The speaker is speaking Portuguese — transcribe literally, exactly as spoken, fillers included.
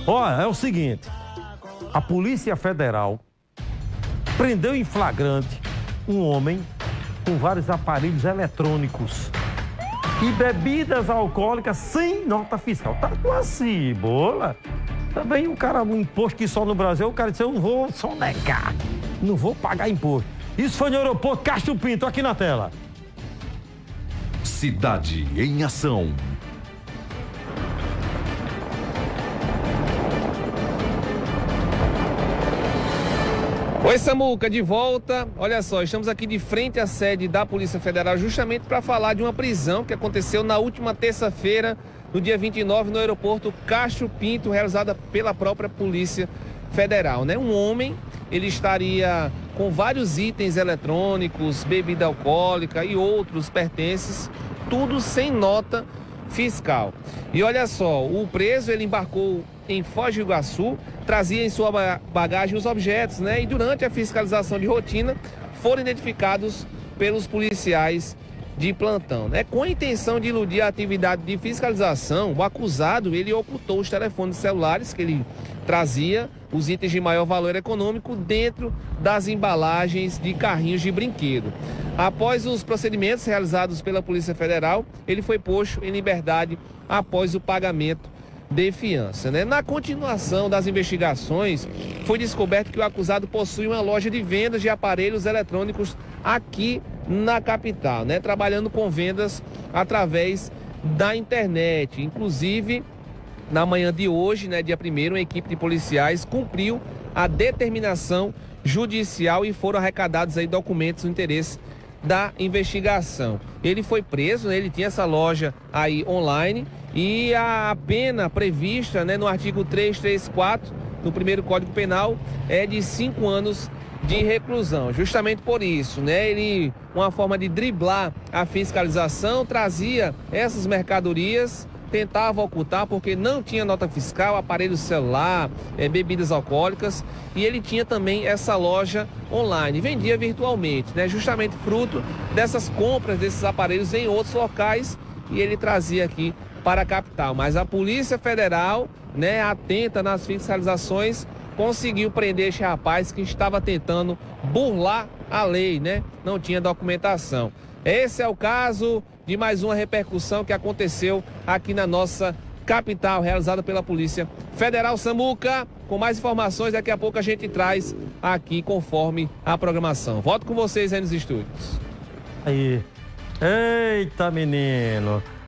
Olha, é o seguinte, a Polícia Federal prendeu em flagrante um homem com vários aparelhos eletrônicos e bebidas alcoólicas sem nota fiscal. Tá com a cebola. Também um cara, um imposto que só no Brasil, o cara disse, eu não vou sonegar, não vou pagar imposto. Isso foi no aeroporto Castro Pinto, aqui na tela. Cidade em ação. Oi, Samuca, de volta. Olha só, estamos aqui de frente à sede da Polícia Federal justamente para falar de uma prisão que aconteceu na última terça-feira, no dia vinte e nove, no aeroporto Castro Pinto, realizada pela própria Polícia Federal, né? Um homem, ele estaria com vários itens eletrônicos, bebida alcoólica e outros pertences, tudo sem nota fiscal. E olha só, o preso, ele embarcou em Foz do Iguaçu, trazia em sua bagagem os objetos, né? E durante a fiscalização de rotina, foram identificados pelos policiais de plantão, né? Com a intenção de iludir a atividade de fiscalização, o acusado, ele ocultou os telefones celulares que ele trazia, os itens de maior valor econômico, dentro das embalagens de carrinhos de brinquedo. Após os procedimentos realizados pela Polícia Federal, ele foi posto em liberdade após o pagamento de fiança, né? Na continuação das investigações, foi descoberto que o acusado possui uma loja de vendas de aparelhos eletrônicos aqui na capital, né? Trabalhando com vendas através da internet. Inclusive, na manhã de hoje, né, dia primeiro, uma equipe de policiais cumpriu a determinação judicial e foram arrecadados aí documentos no interesse da investigação. Ele foi preso, né? Ele tinha essa loja aí online e a pena prevista, né, no artigo trezentos e trinta e quatro, no primeiro Código Penal, é de cinco anos de reclusão. Justamente por isso, né, ele, uma forma de driblar a fiscalização, trazia essas mercadorias, tentava ocultar porque não tinha nota fiscal, aparelho celular, é, bebidas alcoólicas, e ele tinha também essa loja online, vendia virtualmente, né, justamente fruto dessas compras desses aparelhos em outros locais, e ele trazia aqui para a capital. Mas a Polícia Federal, né, atenta nas fiscalizações, conseguiu prender este rapaz que estava tentando burlar a lei, né? Não tinha documentação. Esse é o caso de mais uma repercussão que aconteceu aqui na nossa capital, realizada pela Polícia Federal. Samuca, com mais informações, daqui a pouco a gente traz aqui conforme a programação. Volto com vocês aí nos estúdios. Aí. Eita, menino.